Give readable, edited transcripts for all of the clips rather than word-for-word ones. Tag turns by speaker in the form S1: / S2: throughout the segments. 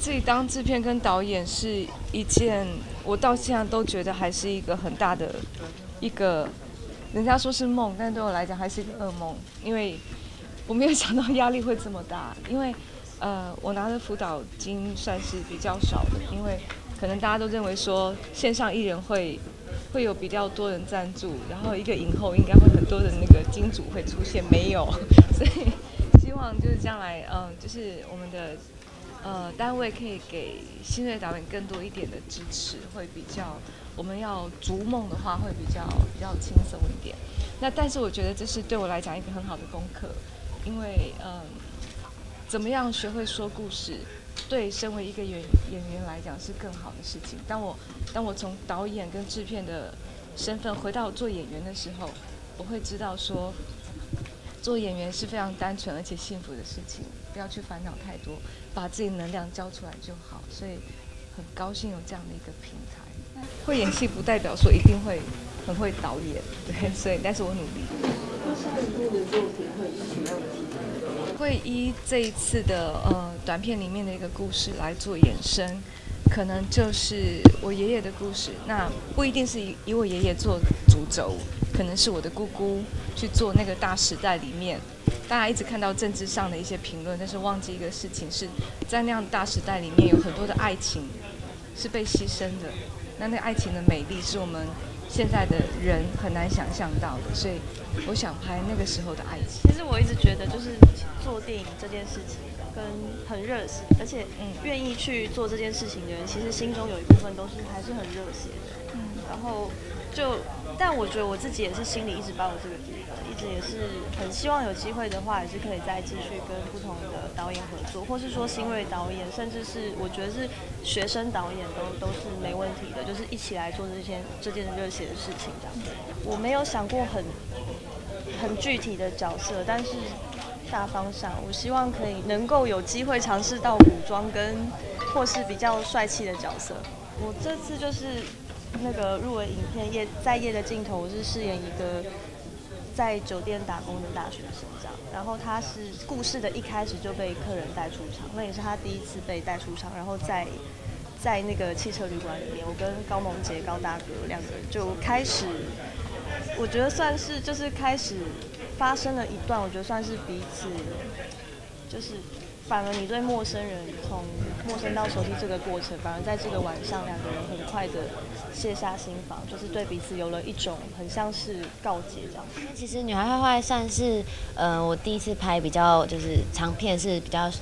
S1: 自己当制片跟导演是一件我到现在都觉得还是一个很大的一个，人家说是梦，但对我来讲还是一个噩梦，因为我没有想到压力会这么大。因为我拿的辅导金算是比较少的，因为可能大家都认为说线上艺人会有比较多人赞助，然后一个影后应该会很多的那个金主会出现，没有，所以希望就是将来就是我们的单位可以给新锐导演更多一点的支持，会比较我们要逐梦的话会比较轻松一点。那但是我觉得这是对我来讲一个很好的功课，因为怎么样学会说故事，对身为一个演员来讲是更好的事情。当我从导演跟制片的身份回到做演员的时候，我会知道说，做演员是非常单纯而且幸福的事情，不要去烦恼太多，把自己能量交出来就好。所以很高兴有这样的一个平台。会演戏不代表说一定会很会导演，对，所以但是我努力。
S2: 那下一部的作品会以什么样的题材？
S1: 会依这一次的短片里面的一个故事来做衍生，可能就是我爷爷的故事。那不一定是以我爷爷做主轴，可能是我的姑姑去做那个大时代里面。大家一直看到政治上的一些评论，但是忘记一个事情是在那样的大时代里面有很多的爱情是被牺牲的。那个爱情的美丽是我们现在的人很难想象到的，所以我想拍那个时候的爱情。
S3: 其实我一直觉得，就是做电影这件事情跟很热血，而且愿意去做这件事情的人，其实心中有一部分都是还是很热血的。然后但我觉得我自己也是心里一直抱有这个底的，一直也是很希望有机会的话，也是可以再继续跟不同的导演合作，或是说新锐导演，甚至是我觉得是学生导演都是没问题的，就是一起来做这件热血的事情这样子。我没有想过很具体的角色，但是大方向，我希望能够有机会尝试到古装或是比较帅气的角色。我这次就是那个入围影片在夜的尽头，我是饰演一个在酒店打工的大学生这样，然后他是故事的一开始就被客人带出场，那也是他第一次被带出场，然后在那个汽车旅馆里面，我跟高萌姐高大哥两个人就开始，我觉得算是就是开始发生了一段，我觉得算是彼此就是反而你对陌生人从陌生到熟悉这个过程，反而在这个晚上两个人很快的卸下心防，就是对彼此有了一种很像是告诫这样。
S4: 其实《女孩坏坏》算是我第一次拍比较就是长片，是比较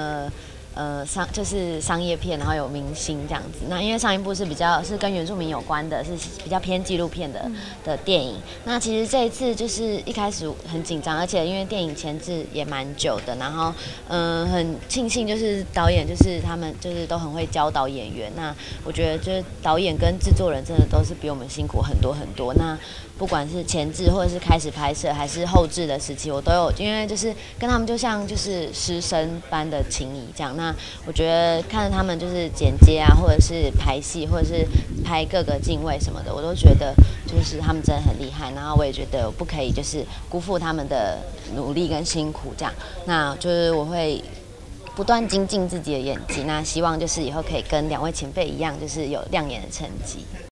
S4: 就是商业片，然后有明星这样子。那因为上一部是比较是跟原住民有关的，是比较偏纪录片的电影。那其实这一次就是一开始很紧张，而且因为电影前置也蛮久的，然后很庆幸就是导演就是他们就是都很会教导演员。那我觉得就是导演跟制作人真的都是比我们辛苦很多很多。那不管是前置或者是开始拍摄还是后置的时期，我都有，因为就是跟他们就像就是师生般的情谊这样。那我觉得看着他们就是剪接啊，或者是排戏，或者是拍各个镜位什么的，我都觉得就是他们真的很厉害。然后我也觉得我不可以就是辜负他们的努力跟辛苦这样。那就是我会不断精进自己的演技，那希望就是以后可以跟两位前辈一样，就是有亮眼的成绩。